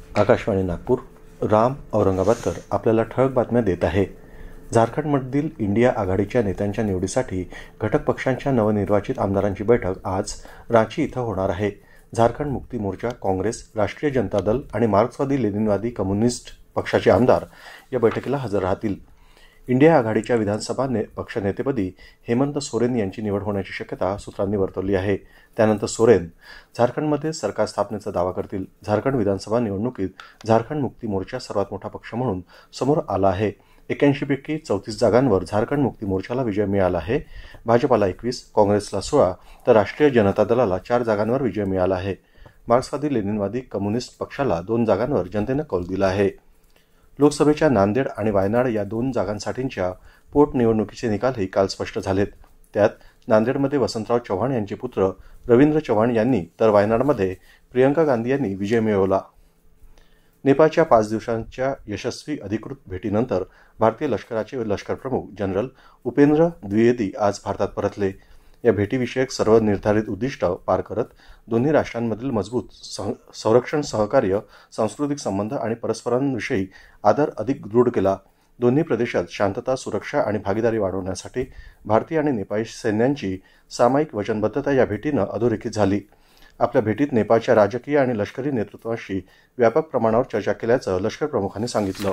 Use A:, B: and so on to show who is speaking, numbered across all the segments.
A: आकाशवाणी नागपूर. राम औरंगाबादकर आपल्याला ठळक बातम्या देत आहे. झारखंडमधील इंडिया आघाडीच्या नेत्यांच्या निवडीसाठी घटक पक्षांच्या नवनिर्वाचित आमदारांची बैठक आज रांची इथं होणार आहे. झारखंड मुक्ती मोर्चा, काँग्रेस, राष्ट्रीय जनता दल आणि मार्क्सवादी लेनिनवादी कम्युनिस्ट पक्षाचे आमदार या बैठकीला हजर राहतील. इंडिया आघाडीच्या विधानसभा पक्षनेतेपदी हेमंत सोरेन यांची निवड होण्याची शक्यता सूत्रांनी वर्तवली आहे. त्यानंतर सोरेन झारखंडमध्ये सरकार स्थापनेचा दावा करतील. झारखंड विधानसभा निवडणुकीत झारखंड मुक्ती मोर्चा सर्वात मोठा पक्ष म्हणून समोर आला आहे. 81 पैकी 34 जागांवर झारखंड मुक्ती मोर्चाला विजय मिळाला आहे. भाजपाला 21, काँग्रेसला 16 तर राष्ट्रीय जनता दलाला 4 जागांवर विजय मिळाला आहे. मार्क्सवादी लेनिनवादी कम्युनिस्ट पक्षाला 2 जागांवर जनतेनं कौल दिला आहे. लोकसभेच्या नांदेड आणि वायनाड या 2 जागांसाठीच्या पोटनिवडणुकीचे निकालही काल स्पष्ट झालेत. त्यात नांदेडमध्ये वसंतराव चव्हाण यांचे पुत्र रवींद्र चव्हाण यांनी तर वायनाडमध्ये प्रियंका गांधी यांनी विजय मिळवला. नेपाळच्या 5 दिवसांच्या यशस्वी अधिकृत भेटीनंतर भारतीय लष्कराचे लष्करप्रमुख जनरल उपेंद्र द्विवेदी आज भारतात परतले. या भेटीविषयक सर्व निर्धारित उद्दिष्ट पार करत दोन्ही राष्ट्रांमधील मजबूत संरक्षण सहकार्य, सांस्कृतिक संबंध आणि परस्परांविषयी आदर अधिक दृढ केला. दोन्ही प्रदेशात शांतता, सुरक्षा आणि भागीदारी वाढवण्यासाठी भारतीय आणि नेपाळी सैन्यांची सामायिक वचनबद्धता या भेटीनं अधोरेखित झाली. आपल्या भेटीत नेपाळच्या राजकीय आणि लष्करी नेतृत्वाशी व्यापक प्रमाणावर चर्चा केल्याचं लष्कर प्रमुखांनी सांगितलं.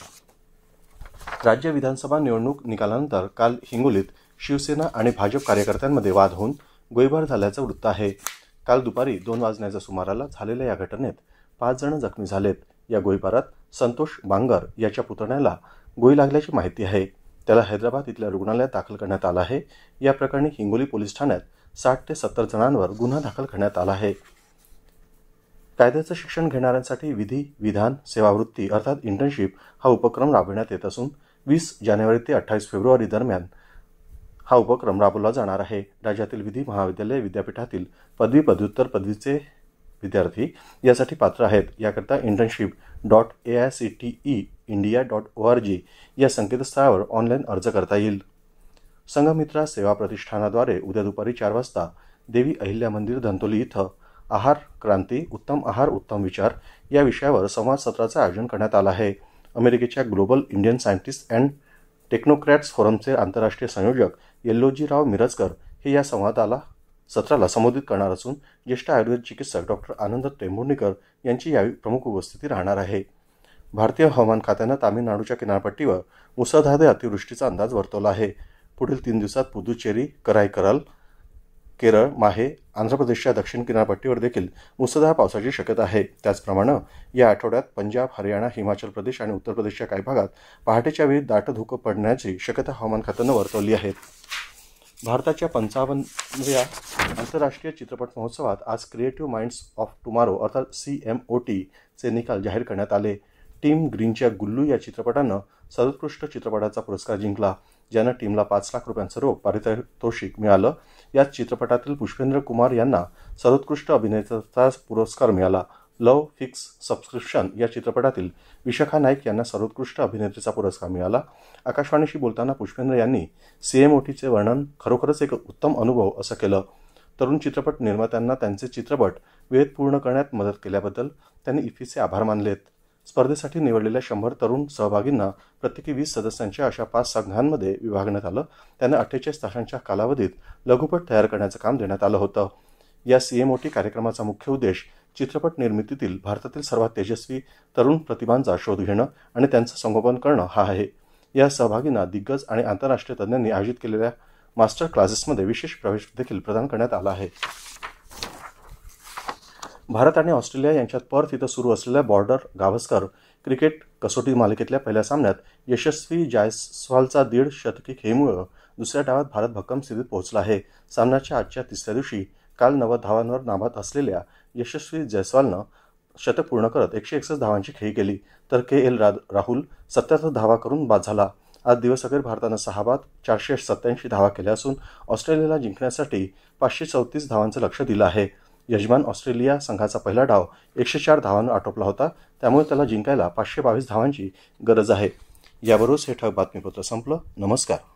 A: राज्य विधानसभा निवडणूक निकालानंतर काल हिंगोलीत शिवसेना आणि भाजप कार्यकर्त्यांमध्ये वाद होऊन गोळीबार झाल्याचं वृत्त आहे. काल दुपारी 2 वाजण्याच्या सुमाराला झालेल्या या घटनेत 5 जण जखमी झालेत. या गोळीबारात संतोष बांगर याच्या पुतण्याला गोळी लागल्याची माहिती आहे. त्याला हैदराबाद इथल्या रुग्णालयात दाखल करण्यात आलं आहे. या प्रकरणी हिंगोली पोलीस ठाण्यात 60 ते 70 जणांवर गुन्हा दाखल करण्यात आला आहे. कायद्याचं शिक्षण घेणाऱ्यांसाठी विधी, विधान, सेवावृत्ती अर्थात इंटर्नशिप हा उपक्रम राबविण्यात येत असून 20 जानेवारी ते 28 फेब्रुवारी दरम्यान हा उपक्रम राबवला जाणार आहे. राज्यातील विधी महाविद्यालय, विद्यापीठातील पदवी, पदव्युत्तर पदवीचे विद्यार्थी यासाठी पात्र आहेत. याकरता internship.aicteindia.org या संकेतस्थळावर ऑनलाईन अर्ज करता येईल. संघमित्रा सेवा प्रतिष्ठानाद्वारे उद्या दुपारी 4 वाजता देवी अहिल्या मंदिर धंतोली इथं आहार क्रांती, उत्तम आहार उत्तम विचार या विषयावर संवाद सत्राचं आयोजन करण्यात आलं आहे. अमेरिकेच्या global Indian scientist and technocrats फोरमचे आंतरराष्ट्रीय संयोजक येल्लोजीराव मिरजकर हे या सत्राला संबोधित करणार असून ज्येष्ठ आयुर्वेद चिकित्सक डॉक्टर आनंद टेंभुर्णीकर यांची यावेळी प्रमुख उपस्थिती राहणार आहे. भारतीय हवामान खात्यानं तामिळनाडूच्या किनारपट्टीवर मुसळधार अतिवृष्टीचा अंदाज वर्तवला आहे. पुढील 3 दिवसात पुदुचेरी, कराईकरल, केरळ, माहे, आंध्र प्रदेशच्या दक्षिण किनारपट्टीवर देखील मुसळधार पावसाची शक्यता आहे. त्याचप्रमाणे या आठवड्यात पंजाब, हरियाणा, हिमाचल प्रदेश आणि उत्तर प्रदेशच्या काही भागात पहाटेच्या वेळी दाट धुकं पडण्याची शक्यता हवामान खात्यानं वर्तवली आहे. भारताच्या 55व्या आंतरराष्ट्रीय चित्रपट महोत्सवात आज क्रिएटिव्ह माइंड्स ऑफ टुमॉरो अर्थात CMOT चे निकाल जाहीर करण्यात आले. टीम ग्रीनच्या गुल्लू या चित्रपटानं सर्वोत्कृष्ट चित्रपटाचा पुरस्कार जिंकला, ज्यानं टीमला 5 लाख रुपयांचं रोख पारितोषिक मिळालं. याच चित्रपटातील पुष्पेंद्र कुमार यांना सर्वोत्कृष्ट अभिनेत्याचा पुरस्कार मिळाला. लव्ह फिक्स सबस्क्रिप्शन या चित्रपटातील विशाखा नाईक यांना सर्वोत्कृष्ट अभिनेत्रीचा पुरस्कार मिळाला. आकाशवाणीशी बोलताना पुष्पेंद्र यांनी CMOTचे वर्णन खरोखरच एक उत्तम अनुभव असं केलं. तरुण चित्रपट निर्मात्यांना त्यांचे चित्रपट वेळेत पूर्ण करण्यात मदत केल्याबद्दल त्यांनी इफ्फीचे आभार मानलेत. स्पर्धेसाठी निवडलेल्या 100 तरुण सहभागींना प्रत्येकी 20 सदस्यांच्या अशा 5 संघांमध्ये विभागण्यात आलं. त्यांना 48 तासांच्या कालावधीत लघुपट तयार करण्याचं काम देण्यात आलं होतं. या CMOT कार्यक्रमाचा मुख्य उद्देश चित्रपट निर्मितीतील भारतातील सर्वात तेजस्वी तरुण प्रतिभांचा शोध घेणं आणि त्यांचं संगोपन करणं हा आहे. या सहभागींना दिग्गज आणि आंतरराष्ट्रीय तज्ज्ञांनी आयोजित केलेल्या मास्टर क्लासेसमध्ये विशेष प्रवेश देखील प्रदान करण्यात आला आहे. भारत आणि ऑस्ट्रेलिया यांच्यात पर्थ इथं सुरू असलेल्या बॉर्डर गावस्कर क्रिकेट कसोटी मालिकेतल्या पहिल्या सामन्यात यशस्वी जायस्वालचा 1.5 शतकी खेळीमुळे दुसऱ्या डावात भारत भक्कम स्थितीत पोहोचला आहे. सामन्याच्या आजच्या 3ऱ्या दिवशी काल 90 धावांवर नाबाद असलेल्या यशस्वी जायस्वालनं शतक पूर्ण करत 161 धावांची खेळी केली, तर KL राहुल 77 धावा करून बाद झाला. आज दिवसअखेर भारतानं 6 बाद 487 धावा केल्या असून ऑस्ट्रेलियाला जिंकण्यासाठी 534 धावांचं लक्ष्य दिलं आहे. यजमान ऑस्ट्रेलिया संघाचा पहिला डाव 104 धावांवर आटोपला होता, त्यामुळे त्याला जिंकायला 522 धावांची गरज आहे. याबरोबरच हे ठळक बातमीपत्र संपलं. नमस्कार.